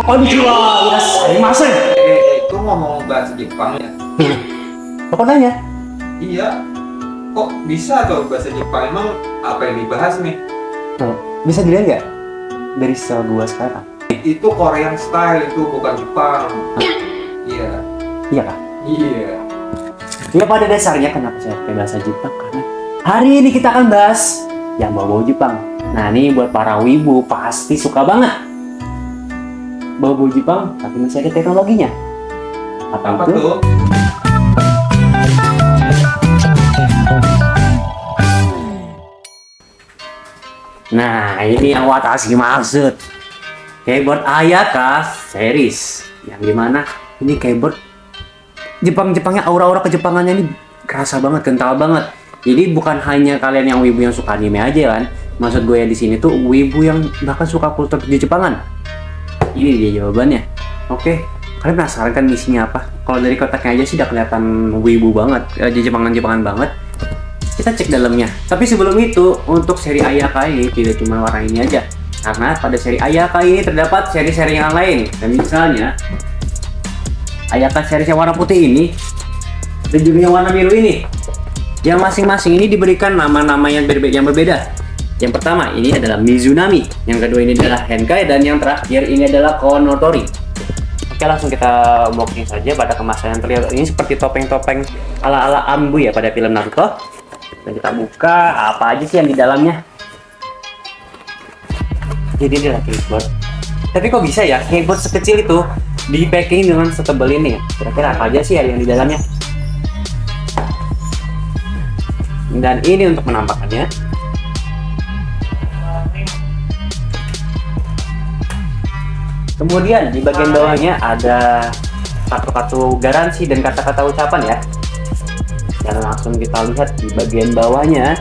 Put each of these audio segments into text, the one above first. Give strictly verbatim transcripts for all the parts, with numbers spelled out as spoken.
Konnichiwa, irashaimase. Eh, eh, itu ngomong bahasa Jepang ya? Kok nanya? Iya. Kok bisa tuh bahasa Jepang? Emang apa yang dibahas nih? Tuh, bisa dilihat nggak dari sel gua sekarang? Itu Korean style, itu bukan Jepang. Iya. Iya kah? Iya. Ya pada dasarnya kenapa saya pakai bahasa Jepang? Karena hari ini kita akan bahas yang bau-bau Jepang. Nah ini buat para wibu pasti suka banget bau-bau Jepang, tapi masih ada teknologinya. Apa, Apa itu? tuh? Nah ini yang watashi maksud keyboard Ayaka series, yang dimana ini keyboard Jepang-Jepangnya, aura-aura kejepangannya ini kerasa banget, kental banget. Jadi bukan hanya kalian yang wibu yang suka anime aja kan, maksud gue di sini tuh wibu yang bahkan suka kultur di Jepangan. Ini dia jawabannya. Oke, kalian penasaran kan isinya apa? Kalau dari kotaknya aja sih udah kelihatan wibu banget, aja Jepangan-Jepangan banget. Kita cek dalamnya. Tapi sebelum itu, untuk seri Ayaka ini tidak cuma warna ini aja, karena pada seri Ayaka ini terdapat seri-seri yang lain. Dan misalnya Ayaka series yang warna putih ini dan juga yang warna biru ini, yang masing-masing ini diberikan nama-nama yang berbeda, yang berbeda. Yang pertama ini adalah Mizunami, yang kedua ini adalah Henkai, dan yang terakhir ini adalah Konotori. Oke, langsung kita unboxing saja. Pada kemasan yang terlihat ini seperti topeng-topeng ala-ala Ambu ya pada film Naruto. Dan kita buka apa aja sih yang di dalamnya. Jadi ini adalah keyboard. Tapi kok bisa ya keyboard sekecil itu di packing dengan setebal ini? Kira-kira apa aja sih yang di dalamnya? Dan ini untuk menampakkannya. Kemudian di bagian bawahnya ada kartu-kartu garansi dan kata-kata ucapan ya. Dan langsung kita lihat di bagian bawahnya.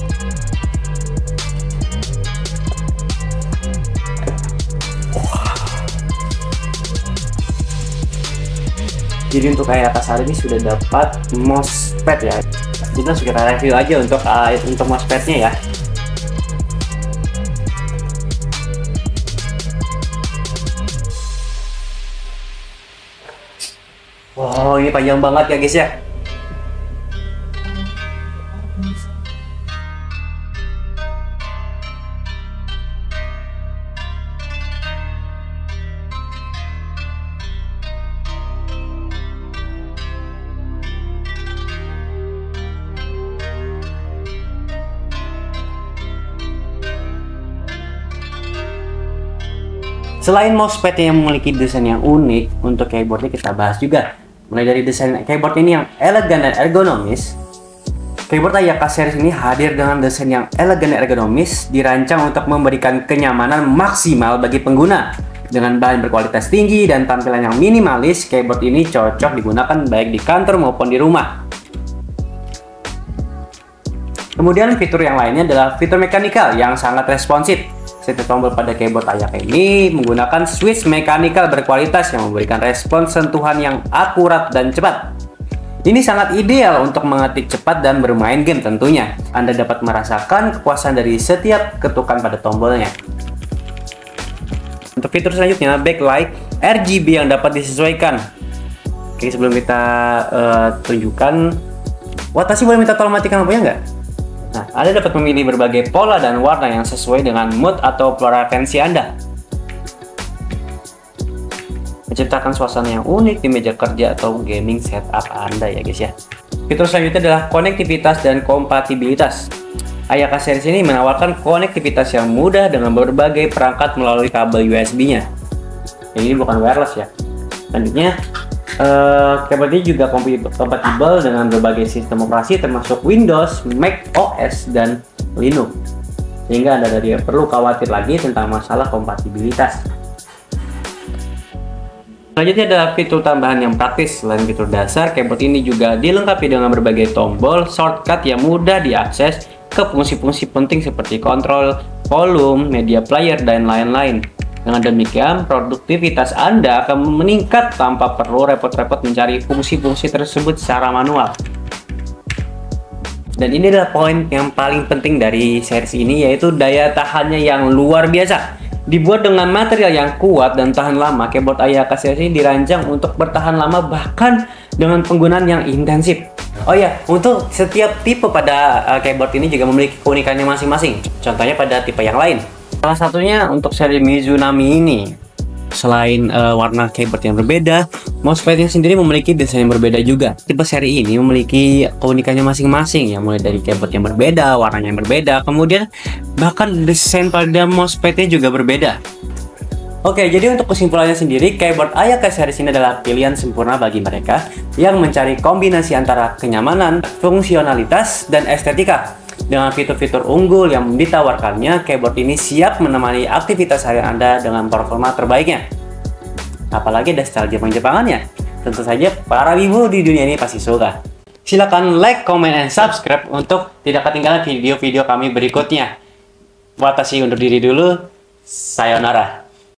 Jadi untuk kayak atas hari ini sudah dapat mousepad ya. Jadi langsung kita review aja untuk uh, untuk mousepadnya ya. Wow, ini panjang banget ya guys ya. Selain mousepad yang memiliki desain yang unik, untuk keyboardnya kita bahas juga. Mulai dari desain keyboard ini yang elegan dan ergonomis. Keyboard Ayaka series ini hadir dengan desain yang elegan dan ergonomis, dirancang untuk memberikan kenyamanan maksimal bagi pengguna. Dengan bahan berkualitas tinggi dan tampilan yang minimalis, keyboard ini cocok digunakan baik di kantor maupun di rumah. Kemudian fitur yang lainnya adalah fitur mekanikal yang sangat responsif. Setiap tombol pada keyboard Ayaka ini menggunakan switch mekanikal berkualitas yang memberikan respons sentuhan yang akurat dan cepat. Ini sangat ideal untuk mengetik cepat dan bermain game tentunya. Anda dapat merasakan kepuasan dari setiap ketukan pada tombolnya. Untuk fitur selanjutnya, backlight R G B yang dapat disesuaikan. Oke, sebelum kita uh, tunjukkan, Watashi boleh minta tolong matikan lampunya nggak? Nah, Anda dapat memilih berbagai pola dan warna yang sesuai dengan mood atau preferensi Anda. Menciptakan suasana yang unik di meja kerja atau gaming setup Anda ya guys ya. Fitur selanjutnya adalah konektivitas dan kompatibilitas. Ayaka series ini menawarkan konektivitas yang mudah dengan berbagai perangkat melalui kabel U S B-nya. Ini bukan wireless ya. Selanjutnya, Uh, keyboard ini juga kompatibel dengan berbagai sistem operasi termasuk Windows, Mac O S, dan Linux, sehingga Anda tidak perlu khawatir lagi tentang masalah kompatibilitas. Selanjutnya adalah fitur tambahan yang praktis. Selain fitur dasar, keyboard ini juga dilengkapi dengan berbagai tombol shortcut yang mudah diakses ke fungsi-fungsi penting seperti kontrol, volume, media player, dan lain-lain. Dengan demikian, produktivitas Anda akan meningkat tanpa perlu repot-repot mencari fungsi-fungsi tersebut secara manual. Dan ini adalah poin yang paling penting dari series ini, yaitu daya tahannya yang luar biasa. Dibuat dengan material yang kuat dan tahan lama, keyboard Ayaka series ini dirancang untuk bertahan lama bahkan dengan penggunaan yang intensif. Oh ya, untuk setiap tipe pada uh, keyboard ini juga memiliki keunikannya masing-masing. Contohnya pada tipe yang lain. Salah satunya untuk seri Mizunami ini. Selain uh, warna keyboard yang berbeda, mousepadnya sendiri memiliki desain yang berbeda juga. Tipe seri ini memiliki keunikannya masing-masing ya, mulai dari keyboard yang berbeda, warnanya yang berbeda, kemudian bahkan desain pada mousepadnya juga berbeda. Oke, jadi untuk kesimpulannya sendiri, keyboard Ayaka series ini adalah pilihan sempurna bagi mereka yang mencari kombinasi antara kenyamanan, fungsionalitas, dan estetika. Dengan fitur-fitur unggul yang ditawarkannya, keyboard ini siap menemani aktivitas harian Anda dengan performa terbaiknya. Apalagi ada style Jepang-Jepangannya. Tentu saja para wibu di dunia ini pasti suka. Silahkan like, comment, and subscribe untuk tidak ketinggalan video-video kami berikutnya. Watashi undur diri dulu. Sayonara.